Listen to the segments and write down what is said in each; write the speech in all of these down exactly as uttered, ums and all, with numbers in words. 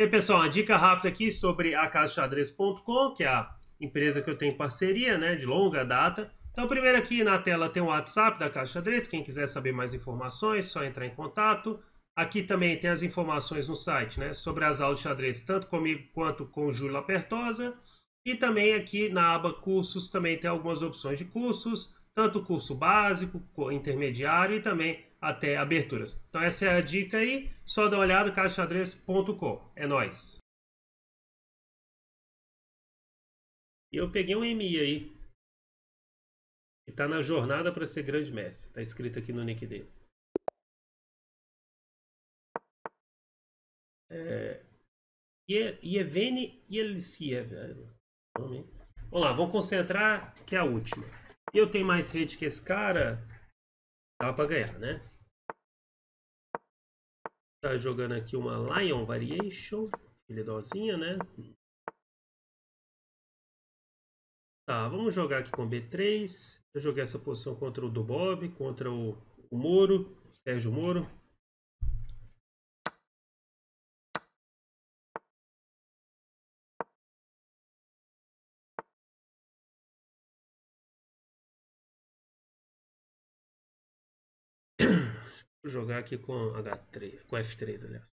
E aí, pessoal, uma dica rápida aqui sobre a casa xadrez ponto com, que é a empresa que eu tenho parceria, né, de longa data. Então, primeiro aqui na tela tem o WhatsApp da Casa Xadrez, quem quiser saber mais informações, só entrar em contato. Aqui também tem as informações no site, né, sobre as aulas de xadrez, tanto comigo quanto com o Júlio Lapertosa. E também aqui na aba cursos também tem algumas opções de cursos, tanto curso básico, intermediário e também até aberturas. Então essa é a dica aí, só dá uma olhada, casa xadrez ponto com. É nóis! E eu peguei um M I aí, que tá na jornada para ser grande mestre, tá escrito aqui no nick dele. É... Yevgeny Yeltsev. Vamos lá, vamos concentrar que é a última. Eu tenho mais rede que esse cara, dá pra ganhar, né? Tá jogando aqui uma Lion Variation, idosinha, né? Tá, vamos jogar aqui com B três. Eu joguei essa posição contra o Dubov, contra o, o Moro, Sérgio Moro. Vou jogar aqui com H três, com F três, aliás.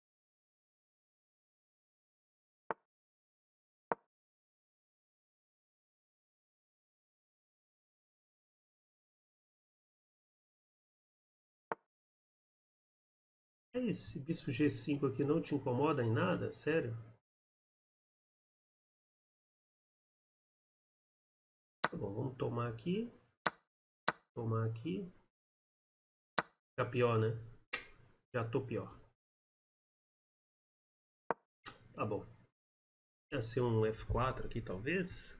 Esse bispo G cinco aqui não te incomoda em nada? Sério? Tá bom, vamos tomar aqui. Tomar aqui. Tá pior, né? Já tô pior. Tá bom. Ia ser um F quatro aqui, talvez.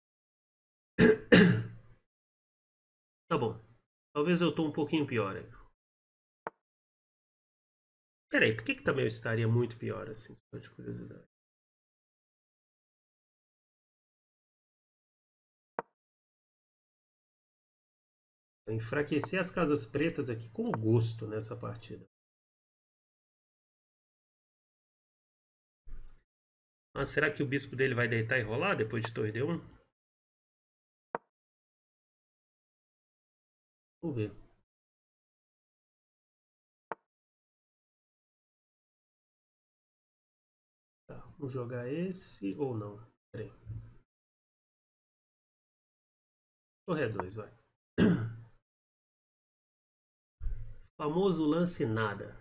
Tá bom. Talvez eu tô um pouquinho pior aí. Peraí, por que que também eu estaria muito pior assim? Só de curiosidade. Vou enfraquecer as casas pretas aqui com gosto nessa partida. Mas será que o bispo dele vai deitar e rolar depois de torre D um? Vamos ver. Tá, vamos jogar esse ou não? Peraí. Torre E dois, vai. Famoso lance nada.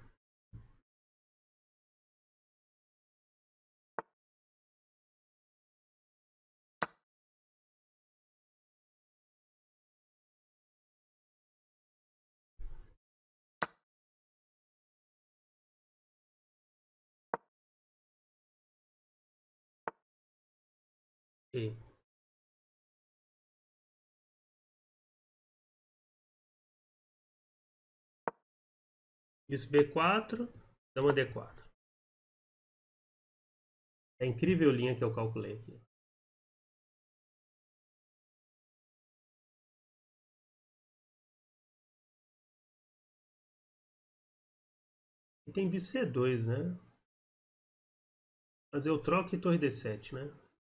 E bispo B quatro, dama D quatro. É incrível linha que eu calculei aqui. E tem bispo C dois, né? Mas eu troco e torre D sete, né?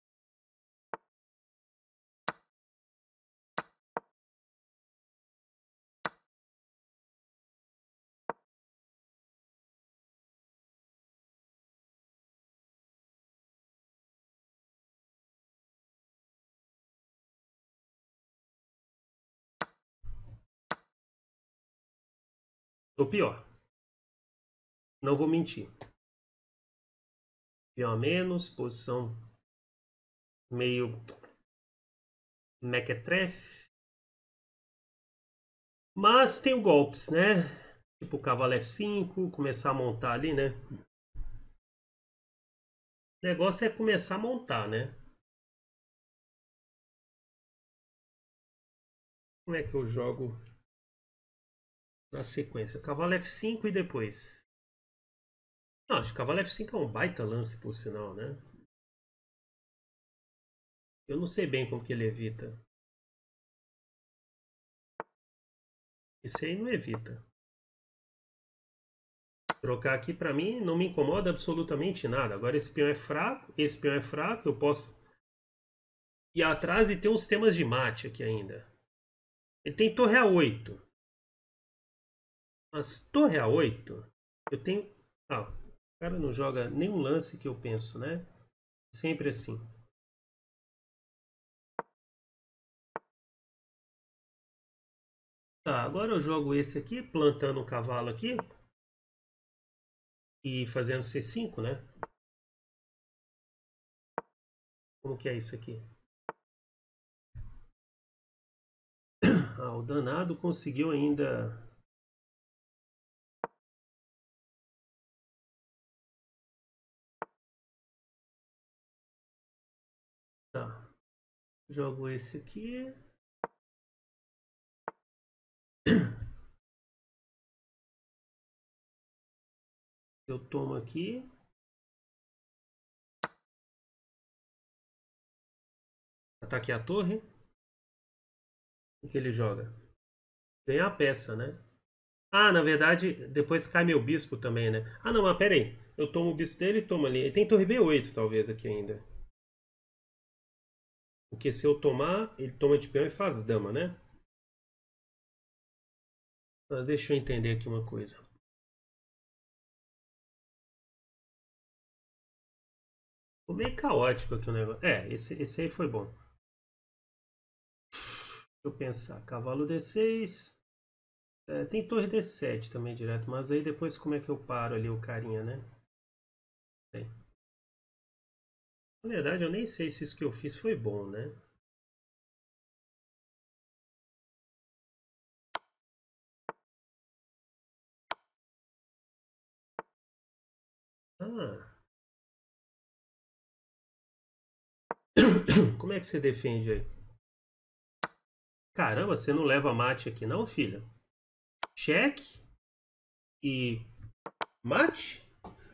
Tô pior. Não vou mentir. Peão a menos, posição meio mequetrefe. Mas tem golpes, né? Tipo cavalo F cinco, começar a montar ali, né? O negócio é começar a montar, né? Como é que eu jogo na sequência? Cavalo F cinco e depois. Não, acho que cavalo F cinco é um baita lance, por sinal, né? Eu não sei bem como que ele evita. Esse aí não evita. Trocar aqui pra mim não me incomoda absolutamente nada. Agora esse peão é fraco, esse peão é fraco, eu posso ir atrás e ter uns temas de mate aqui ainda. Ele tem torre A oito. Mas torre A oito, eu tenho... Ah, o cara não joga nenhum lance que eu penso, né? Sempre assim. Tá, agora eu jogo esse aqui, plantando um cavalo aqui. E fazendo C cinco, né? Como que é isso aqui? Ah, o danado conseguiu ainda... Tá. Jogo esse aqui. Eu tomo aqui. Ataque a torre. O que ele joga? Ganha a peça, né? Ah, na verdade, depois cai meu bispo também, né? Ah, não, mas pera aí. Eu tomo o bispo dele e tomo ali. Ele tem torre B oito, talvez, aqui ainda. Porque se eu tomar, ele toma de peão e faz dama, né? Mas deixa eu entender aqui uma coisa. Ficou meio caótico aqui o negócio. É, esse, esse aí foi bom. Deixa eu pensar. Cavalo D seis. É, tem torre D sete também direto. Mas aí depois como é que eu paro ali o carinha, né? É. Na verdade, eu nem sei se isso que eu fiz foi bom, né? Ah. Como é que você defende aí? Caramba, você não leva mate aqui não, filha? Cheque e mate?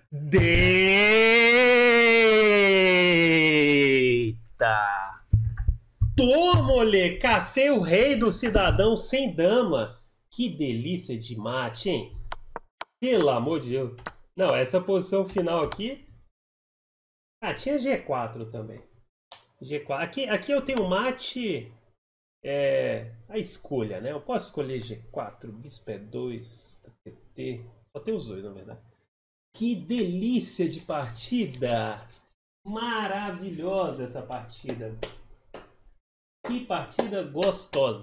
Deita! Toma-lhe! Cacei o rei do cidadão sem dama. Que delícia de mate, hein? Pelo amor de Deus. Não, essa posição final aqui... Ah, tinha G quatro também. G quatro. Aqui, aqui eu tenho mate... É... A escolha, né? Eu posso escolher G quatro, bispo E dois, T T. Só tem os dois, na verdade. Que delícia de partida! Maravilhosa essa partida. Que partida gostosa.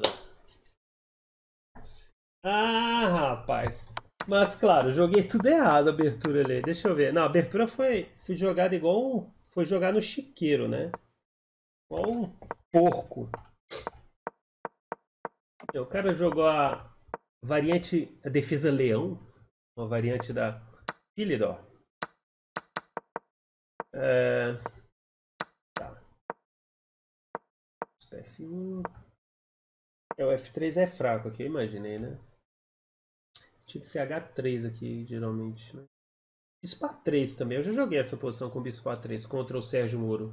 Ah, rapaz. Mas claro, joguei tudo errado a abertura ali. Deixa eu ver. Não, a abertura foi, foi jogada igual um, foi jogar no chiqueiro, né? Igual um porco. O cara jogou a variante, a defesa leão, uma variante da Philidor. É... Tá. F um. É, o F três é fraco aqui, eu imaginei, né? Tinha que ser H três aqui, geralmente, né? Bispo A três também. Eu já joguei essa posição com Bispo A três contra o Sérgio Moro.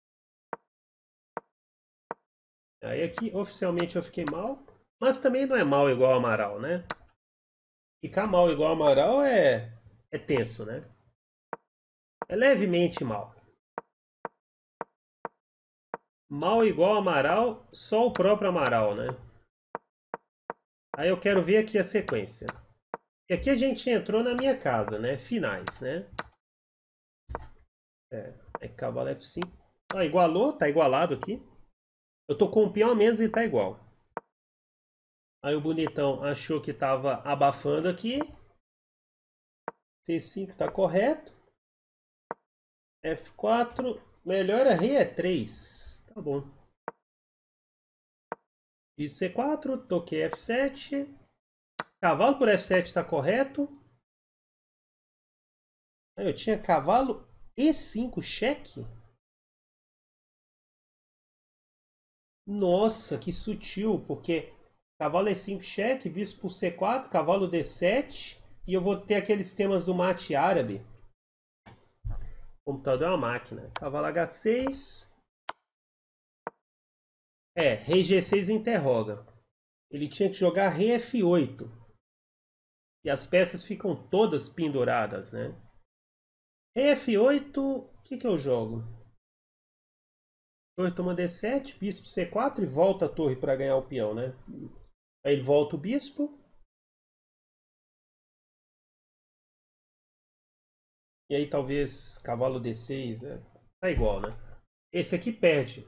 Aí aqui, oficialmente, eu fiquei mal. Mas também não é mal igual Amaral, né? Ficar mal igual Amaral é, é tenso, né? É levemente mal. Mal igual Amaral, só o próprio Amaral, né? Aí eu quero ver aqui a sequência. E aqui a gente entrou na minha casa, né? Finais, né? É, é cavalo F cinco. Ah, igualou, tá igualado aqui. Eu tô com um peão a menos e tá igual. Aí o bonitão achou que tava abafando aqui. C cinco tá correto. F quatro. Melhora rei E três. Tá bom. E C quatro. Toquei F sete. Cavalo por F sete tá correto. Aí eu tinha cavalo E cinco cheque. Nossa, que sutil. Porque cavalo E cinco cheque. Bispo por C quatro. Cavalo D sete. E eu vou ter aqueles temas do mate árabe. O computador é uma máquina. Cavalo H seis. É, rei G seis interroga. Ele tinha que jogar rei F oito. E as peças ficam todas penduradas, né? F oito, o que que eu jogo? Torre toma D sete, bispo C quatro e volta a torre para ganhar o peão, né? Aí ele volta o bispo. E aí talvez cavalo D seis, né? Tá igual, né? Esse aqui perde.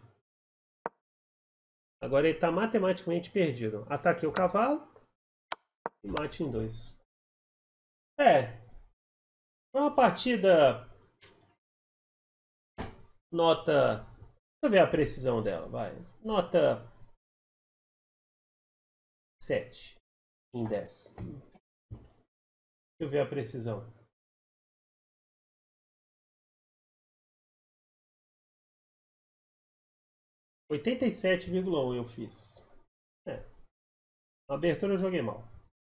Agora ele tá matematicamente perdido. Ataquei o cavalo e mate em dois. É, é uma partida nota... Deixa eu ver a precisão dela, vai. Nota sete em dez. Deixa eu ver a precisão. oitenta e sete vírgula um eu fiz. É. Na abertura eu joguei mal.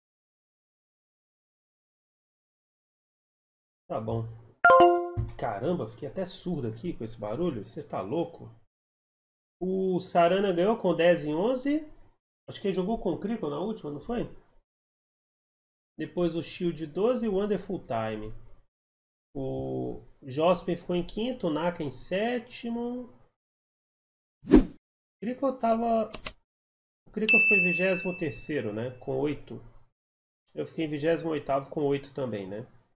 Tá bom. Caramba, fiquei até surdo aqui com esse barulho. Você tá louco? O Sarana ganhou com dez em onze. Acho que ele jogou com o Crico na última, não foi? Depois o Shield doze e o Wonderful Time. O Jospin ficou em quinto, o Naka em sétimo. O Crico tava... O Crico ficou em vigésimo terceiro, né? Com oito. Eu fiquei em vigésimo oitavo com oito também, né?